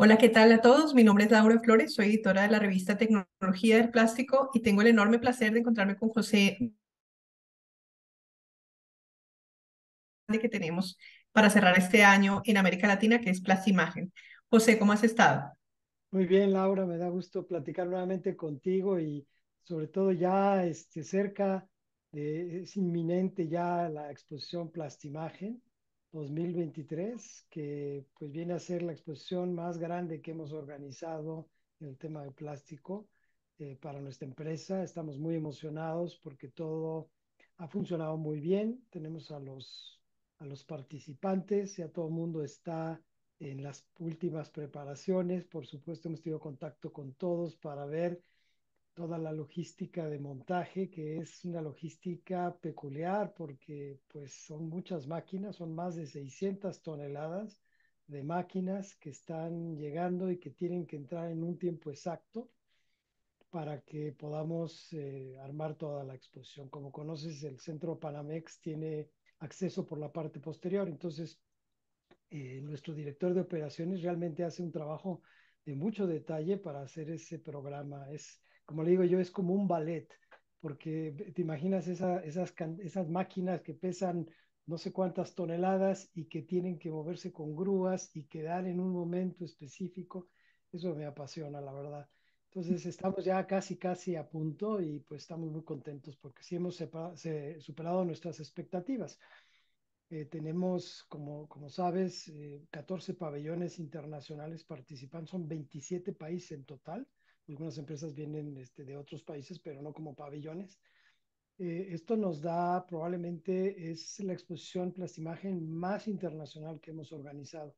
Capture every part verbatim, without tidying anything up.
Hola, ¿qué tal a todos? Mi nombre es Laura Flores, soy editora de la revista Tecnología del Plástico y tengo el enorme placer de encontrarme con José, que tenemos para cerrar este año en América Latina, que es Plastimagen. José, ¿cómo has estado? Muy bien, Laura, me da gusto platicar nuevamente contigo y sobre todo ya este, cerca de, es inminente ya la exposición Plastimagen dos mil veintitrés, que pues viene a ser la exposición más grande que hemos organizado en el tema de plástico eh, para nuestra empresa. Estamos muy emocionados porque todo ha funcionado muy bien. Tenemos a los, a los participantes, ya todo el mundo está en las últimas preparaciones. Por supuesto, hemos tenido contacto con todos para ver toda la logística de montaje, que es una logística peculiar porque pues son muchas máquinas, son más de seiscientas toneladas de máquinas que están llegando y que tienen que entrar en un tiempo exacto para que podamos eh, armar toda la exposición. Como conoces, el centro Panamex tiene acceso por la parte posterior, entonces eh, nuestro director de operaciones realmente hace un trabajo de mucho detalle para hacer ese programa. Es, como le digo yo, es como un ballet, porque te imaginas esa, esas, esas máquinas que pesan no sé cuántas toneladas y que tienen que moverse con grúas y quedar en un momento específico. Eso me apasiona, la verdad. Entonces estamos ya casi, casi a punto y pues estamos muy contentos porque sí hemos sepa- se- superado nuestras expectativas. Eh, tenemos, como, como sabes, eh, catorce pabellones internacionales participan, son veintisiete países en total. Algunas empresas vienen este, de otros países, pero no como pabellones. Eh, esto nos da, probablemente es la exposición Plastimagen más internacional que hemos organizado.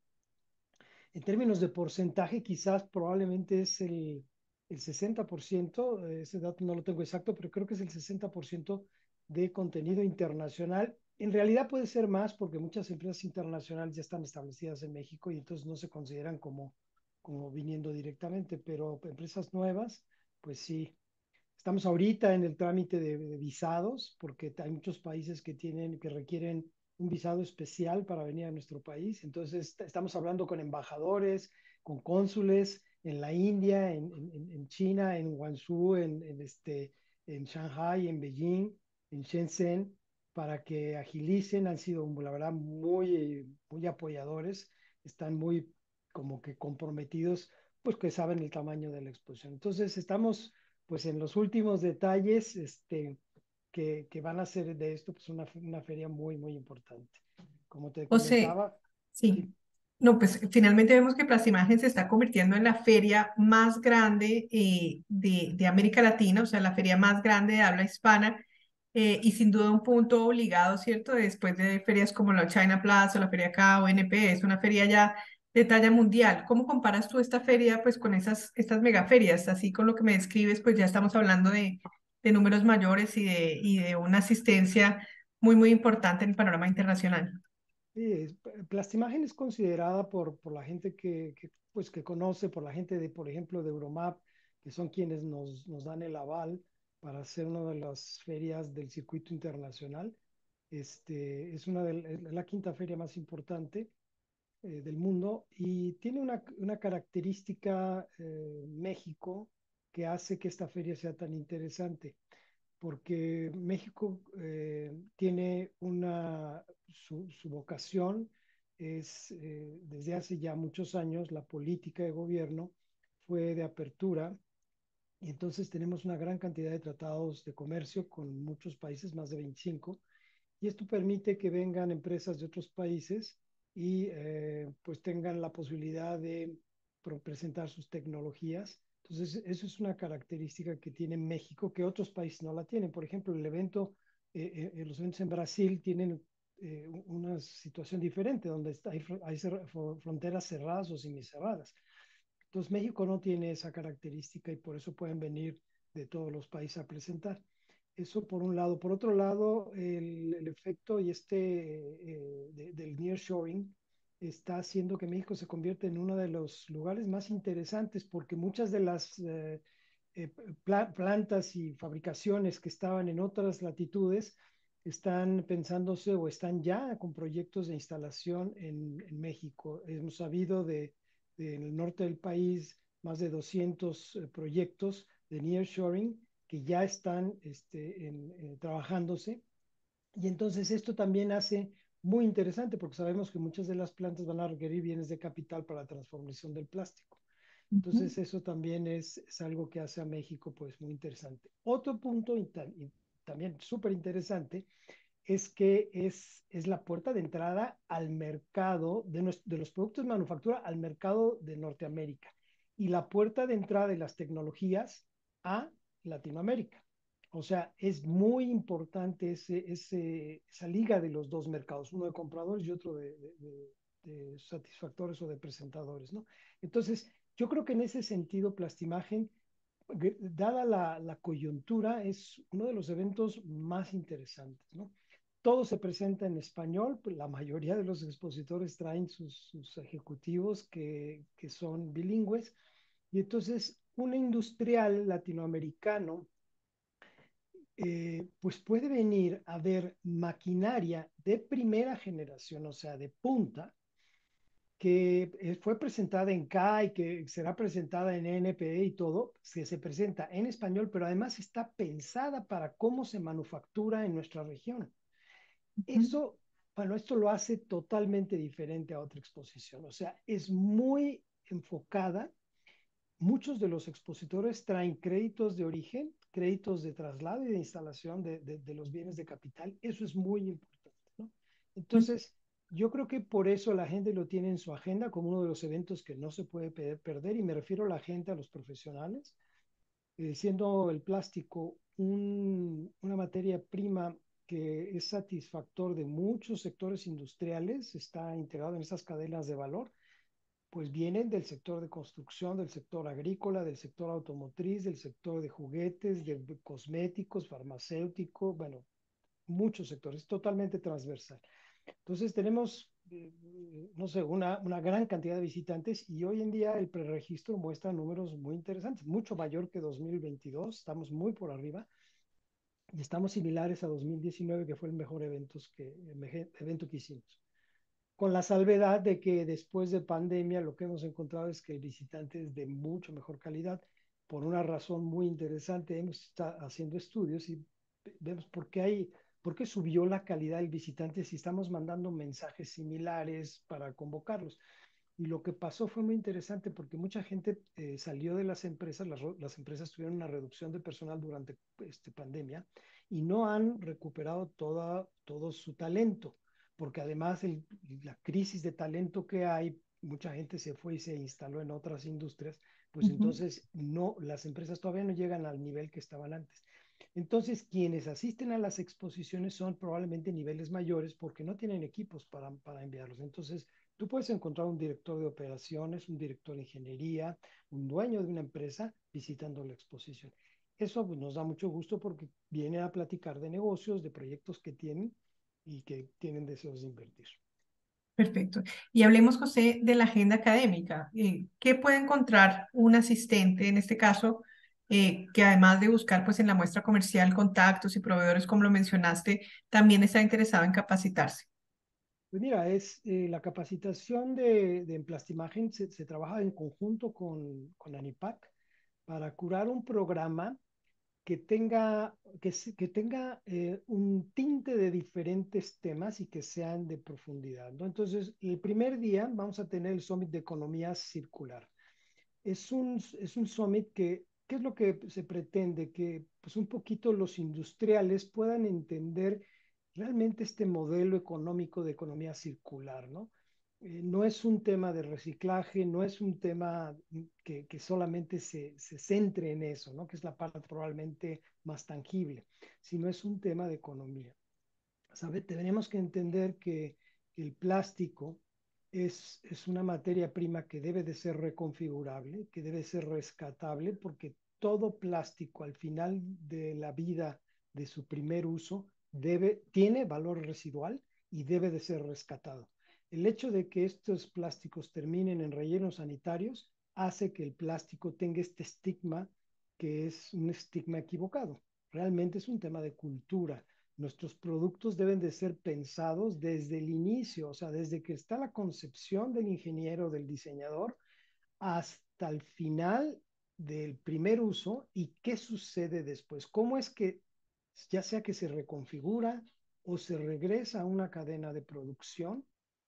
En términos de porcentaje, quizás probablemente es el, el sesenta por ciento, eh, ese dato no lo tengo exacto, pero creo que es el sesenta por ciento de contenido internacional. En realidad puede ser más porque muchas empresas internacionales ya están establecidas en México y entonces no se consideran como, como viniendo directamente, pero empresas nuevas, pues sí. Estamos ahorita en el trámite de, de visados porque hay muchos países que tienen, que requieren un visado especial para venir a nuestro país. Entonces, estamos hablando con embajadores, con cónsules en la India, en, en, en China, en Guangzhou, en, en, este, en Shanghai, en Beijing, en Shenzhen, para que agilicen. Han sido, la verdad, muy, muy apoyadores, están muy como que comprometidos, pues que saben el tamaño de la exposición. Entonces, estamos pues en los últimos detalles, este, que, que van a ser de esto, pues una, una feria muy, muy importante. Como te José, comentaba, sí. sí, No, pues finalmente vemos que Plastimagen se está convirtiendo en la feria más grande eh, de, de América Latina, o sea, la feria más grande de habla hispana, eh, y sin duda un punto obligado, ¿cierto? Después de ferias como la China Plaza o la Feria K o N P, es una feria ya de talla mundial. ¿Cómo comparas tú esta feria pues con esas, estas megaferias? Así con lo que me describes, pues ya estamos hablando de, de números mayores y de, y de una asistencia muy, muy importante en el panorama internacional. sí, es- Plastimagen es considerada por, por la gente que, que, pues, que conoce, por la gente de, por ejemplo, de Euromap, que son quienes nos, nos dan el aval para hacer una de las ferias del circuito internacional. Este, es una de, es la quinta feria más importante eh, del mundo y tiene una, una característica eh, México que hace que esta feria sea tan interesante, porque México eh, tiene una, su, su vocación es eh, desde hace ya muchos años la política de gobierno fue de apertura y entonces tenemos una gran cantidad de tratados de comercio con muchos países, más de veinticinco, y esto permite que vengan empresas de otros países y eh, pues tengan la posibilidad de presentar sus tecnologías. Entonces, eso es una característica que tiene México que otros países no la tienen. Por ejemplo, el evento, eh, eh, los eventos en Brasil tienen eh, una situación diferente, donde está, hay, hay fronteras cerradas o semicerradas. Entonces, México no tiene esa característica y por eso pueden venir de todos los países a presentar. Eso por un lado. Por otro lado, el, el efecto y este eh, de, del nearshoring está haciendo que México se convierta en uno de los lugares más interesantes porque muchas de las eh, eh, pla plantas y fabricaciones que estaban en otras latitudes están pensándose o están ya con proyectos de instalación en, en México. Hemos sabido de en el norte del país, más de doscientos eh, proyectos de nearshoring que ya están este, en, en, trabajándose. Y entonces esto también hace muy interesante porque sabemos que muchas de las plantas van a requerir bienes de capital para la transformación del plástico. Ujú, Entonces eso también es, es algo que hace a México pues muy interesante. Otro punto y, ta y también súper interesante es que es, es la puerta de entrada al mercado de, nos, de los productos de manufactura al mercado de Norteamérica y la puerta de entrada de las tecnologías a Latinoamérica. O sea, es muy importante ese, ese, esa liga de los dos mercados, uno de compradores y otro de, de, de, de satisfactores o de presentadores, ¿no? Entonces, yo creo que en ese sentido, Plastimagen, dada la, la coyuntura, es uno de los eventos más interesantes, ¿no? Todo se presenta en español, pues la mayoría de los expositores traen sus, sus ejecutivos que, que son bilingües, y entonces un industrial latinoamericano eh, pues puede venir a ver maquinaria de primera generación, o sea, de punta, que eh, fue presentada en C A y que será presentada en N P E y todo, que se presenta en español, pero además está pensada para cómo se manufactura en nuestra región. ujú, Eso, bueno, esto lo hace totalmente diferente a otra exposición, o sea, es muy enfocada. Muchos de los expositores traen créditos de origen, créditos de traslado y de instalación de, de, de los bienes de capital. Eso es muy importante, ¿no? ujú, Entonces, yo creo que por eso la gente lo tiene en su agenda como uno de los eventos que no se puede perder, y me refiero a la gente, a los profesionales, eh, siendo el plástico un, una materia prima que es satisfactor de muchos sectores industriales, está integrado en esas cadenas de valor, pues vienen del sector de construcción, del sector agrícola, del sector automotriz, del sector de juguetes, de cosméticos, farmacéutico, bueno, muchos sectores, totalmente transversal. Entonces tenemos, eh, no sé, una, una gran cantidad de visitantes, y hoy en día el preregistro muestra números muy interesantes, mucho mayor que dos mil veintidós, estamos muy por arriba, y estamos similares a dos mil diecinueve, que fue el mejor eventos que, el evento que hicimos. Con la salvedad de que después de pandemia lo que hemos encontrado es que el visitante es de mucho mejor calidad. Por una razón muy interesante, hemos estado haciendo estudios y vemos por qué hay, por qué subió la calidad del visitante si estamos mandando mensajes similares para convocarlos. Y lo que pasó fue muy interesante porque mucha gente eh, salió de las empresas, las, las, empresas tuvieron una reducción de personal durante este, pandemia, y no han recuperado toda, todo su talento, porque además el, la crisis de talento que hay, mucha gente se fue y se instaló en otras industrias, pues ujú. entonces no, las empresas todavía no llegan al nivel que estaban antes. Entonces, quienes asisten a las exposiciones son probablemente niveles mayores porque no tienen equipos para, para enviarlos. Entonces, tú puedes encontrar un director de operaciones, un director de ingeniería, un dueño de una empresa visitando la exposición. Eso pues, nos da mucho gusto porque viene a platicar de negocios, de proyectos que tienen y que tienen deseos de invertir. Perfecto. Y hablemos, José, de la agenda académica. Eh, ¿qué puede encontrar un asistente, en este caso, eh, que además de buscar pues, en la muestra comercial contactos y proveedores, como lo mencionaste, también está interesado en capacitarse? Pues mira, es eh, la capacitación de, de Emplastimagen se, se trabaja en conjunto con, con ANIPAC para curar un programa que tenga, que, que tenga eh, un tinte de diferentes temas y que sean de profundidad, ¿no? Entonces, el primer día vamos a tener el Summit de Economía Circular. Es un, es un summit que, ¿qué es lo que se pretende? Que pues un poquito los industriales puedan entender realmente este modelo económico de economía circular, ¿no? Eh, no es un tema de reciclaje, no es un tema que, que solamente se, se, centre en eso, ¿no? Que es la parte probablemente más tangible, sino es un tema de economía. ¿Sabe? Tenemos que entender que el plástico es, es una materia prima que debe de ser reconfigurable, que debe ser rescatable, porque todo plástico al final de la vida de su primer uso debe, tiene valor residual y debe de ser rescatado. El hecho de que estos plásticos terminen en rellenos sanitarios hace que el plástico tenga este estigma, que es un estigma equivocado. Realmente es un tema de cultura. Nuestros productos deben de ser pensados desde el inicio, o sea, desde que está la concepción del ingeniero, del diseñador, hasta el final del primer uso y qué sucede después. ¿Cómo es que ya sea que se reconfigura o se regresa a una cadena de producción?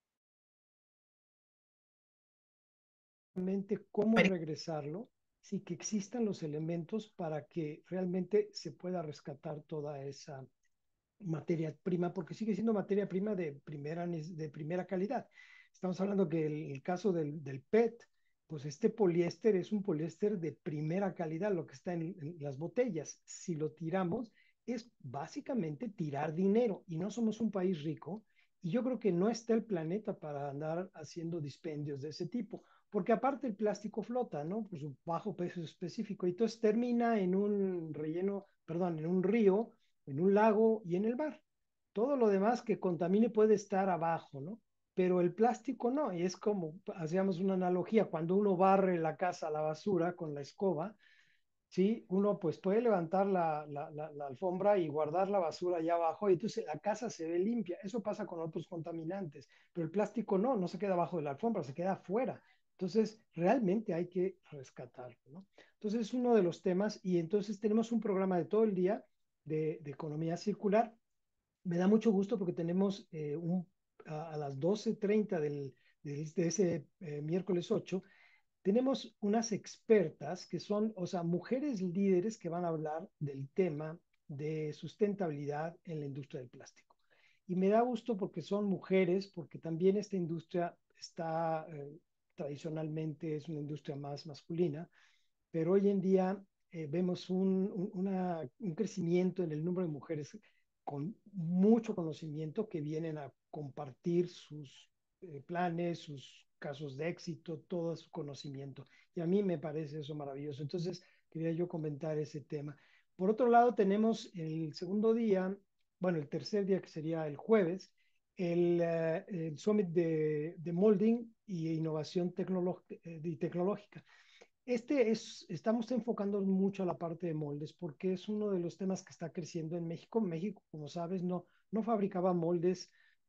Realmente cómo regresarlo, sí que existan los elementos para que realmente se pueda rescatar toda esa materia prima, porque sigue siendo materia prima de primera, de primera calidad. Estamos hablando que el, el caso del, del P E T, pues este poliéster es un poliéster de primera calidad, lo que está en, en las botellas. Si lo tiramos, es básicamente tirar dinero y no somos un país rico. Y yo creo que no está el planeta para andar haciendo dispendios de ese tipo, porque aparte el plástico flota, ¿no? Por su bajo peso específico, y entonces termina en un relleno, perdón, en un río, en un lago y en el mar. Todo lo demás que contamine puede estar abajo, ¿no? Pero el plástico no, y es como, hacíamos una analogía, cuando uno barre la casa a la basura con la escoba, ¿sí? Uno pues puede levantar la, la, la, la alfombra y guardar la basura allá abajo y entonces la casa se ve limpia. Eso pasa con otros contaminantes, pero el plástico no, no se queda abajo de la alfombra, se queda afuera. Entonces, realmente hay que rescatarlo, ¿no? Entonces, es uno de los temas y entonces tenemos un programa de todo el día de, de economía circular. Me da mucho gusto porque tenemos eh, un, a, a, las doce treinta del, de, de ese eh, miércoles ocho tenemos unas expertas que son, o sea, mujeres líderes que van a hablar del tema de sustentabilidad en la industria del plástico. Y me da gusto porque son mujeres, porque también esta industria está, eh, tradicionalmente es una industria más masculina, pero hoy en día eh, vemos un, un, una, un crecimiento en el número de mujeres con mucho conocimiento que vienen a compartir sus eh, planes, sus casos de éxito, todo su conocimiento. Y a mí me parece eso maravilloso. Entonces, quería yo comentar ese tema. Por otro lado, tenemos el segundo día, bueno, el tercer día que sería el jueves, el, uh, el Summit de, de Molding y Innovación eh, y Tecnológica. Este es, estamos enfocando mucho a la parte de moldes porque es uno de los temas que está creciendo en México. México, como sabes, no, no fabricaba moldes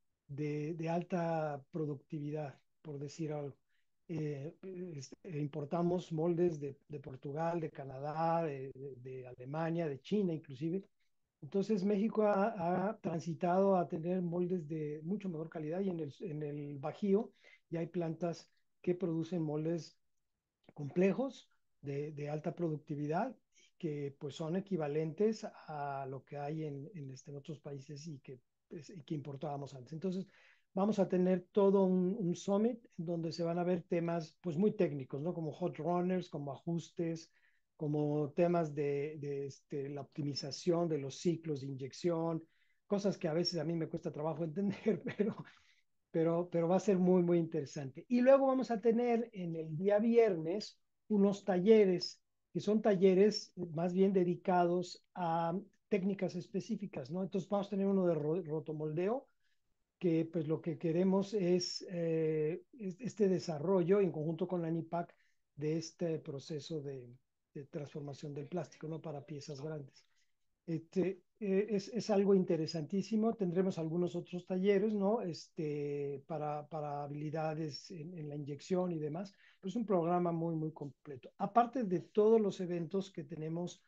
de, de alta productividad, por decir algo. Eh, este, importamos moldes de, de, Portugal, de Canadá, de, de, de, Alemania, de China inclusive. Entonces México ha, ha, transitado a tener moldes de mucho mejor calidad y en el, en el Bajío ya hay plantas que producen moldes complejos de, de alta productividad y que pues son equivalentes a lo que hay en, en, este, en otros países y que, pues, y que importábamos antes. Entonces, vamos a tener todo un, un summit donde se van a ver temas pues muy técnicos, ¿no? Como hot runners, como ajustes, como temas de, de este, la optimización de los ciclos de inyección, cosas que a veces a mí me cuesta trabajo entender, pero pero, pero va a ser muy, muy interesante. Y luego vamos a tener en el día viernes unos talleres, que son talleres más bien dedicados a técnicas específicas, ¿no? Entonces vamos a tener uno de rotomoldeo, que pues lo que queremos es eh, este desarrollo en conjunto con la ANIPAC de este proceso de, de transformación del plástico, ¿no? Para piezas grandes. Este, eh, es, es, algo interesantísimo. Tendremos algunos otros talleres, ¿no? Este, para, para habilidades en, en, la inyección y demás. Pero es un programa muy, muy completo. Aparte de todos los eventos que tenemos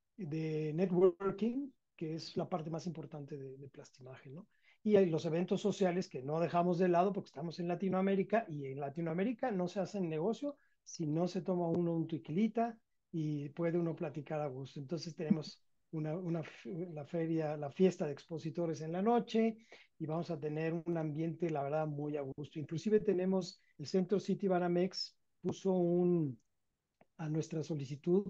de networking, que es la parte más importante de, de Plastimagen, ¿no? Y hay los eventos sociales que no dejamos de lado porque estamos en Latinoamérica y en Latinoamérica no se hace negocio si no se toma uno un tequilita y puede uno platicar a gusto. Entonces tenemos una, una, la feria, la fiesta de expositores en la noche y vamos a tener un ambiente, la verdad, muy a gusto. Inclusive tenemos el Centro City Banamex, puso un, a nuestra solicitud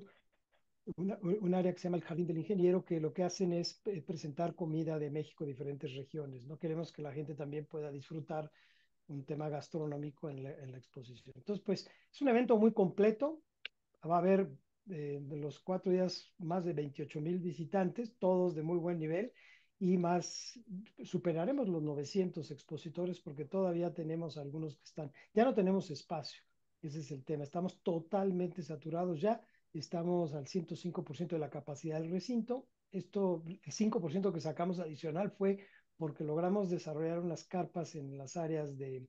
una, un área que se llama el Jardín del Ingeniero, que lo que hacen es eh, presentar comida de México, diferentes regiones. No queremos que la gente también pueda disfrutar un tema gastronómico en la, en la exposición. Entonces, pues es un evento muy completo. Va a haber eh, de los cuatro días más de veintiocho mil visitantes, todos de muy buen nivel, y más, superaremos los novecientos expositores porque todavía tenemos algunos que están, ya no tenemos espacio, ese es el tema, estamos totalmente saturados ya, estamos al ciento cinco por ciento de la capacidad del recinto, esto, el cinco por ciento que sacamos adicional fue porque logramos desarrollar unas carpas en las áreas de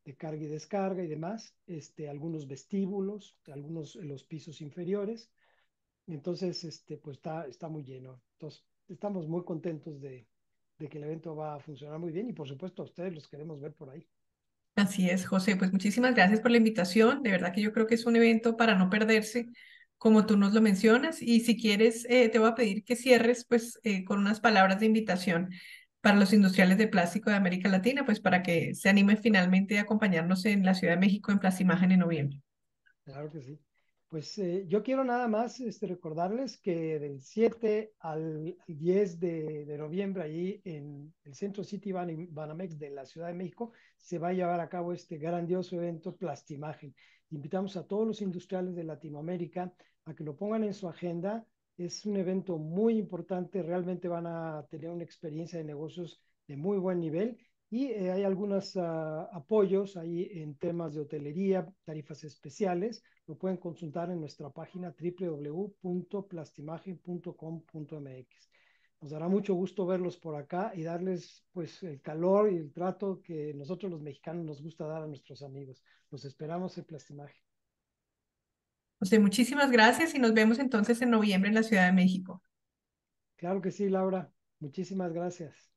de carga y descarga y demás, este, algunos vestíbulos, algunos en los pisos inferiores. Entonces, este, pues está, está muy lleno. Entonces, estamos muy contentos de, de que el evento va a funcionar muy bien y por supuesto a ustedes los queremos ver por ahí. Así es, José. Pues muchísimas gracias por la invitación. De verdad que yo creo que es un evento para no perderse, como tú nos lo mencionas. Y si quieres, eh, te voy a pedir que cierres pues eh, con unas palabras de invitación para los industriales de plástico de América Latina, pues para que se animen finalmente a acompañarnos en la Ciudad de México en Plastimagen en noviembre. Claro que sí. Pues eh, yo quiero nada más este, recordarles que del siete al diez de, de noviembre, allí en el Centro City Ban- Banamex de la Ciudad de México, se va a llevar a cabo este grandioso evento Plastimagen. Invitamos a todos los industriales de Latinoamérica a que lo pongan en su agenda. Es un evento muy importante, realmente van a tener una experiencia de negocios de muy buen nivel y eh, hay algunos uh, apoyos ahí en temas de hotelería, tarifas especiales. Lo pueden consultar en nuestra página w w w punto plastimagen punto com punto m x. Nos dará mucho gusto verlos por acá y darles pues el calor y el trato que nosotros los mexicanos nos gusta dar a nuestros amigos. Los esperamos en Plastimagen. José, muchísimas gracias y nos vemos entonces en noviembre en la Ciudad de México. Claro que sí, Laura. Muchísimas gracias.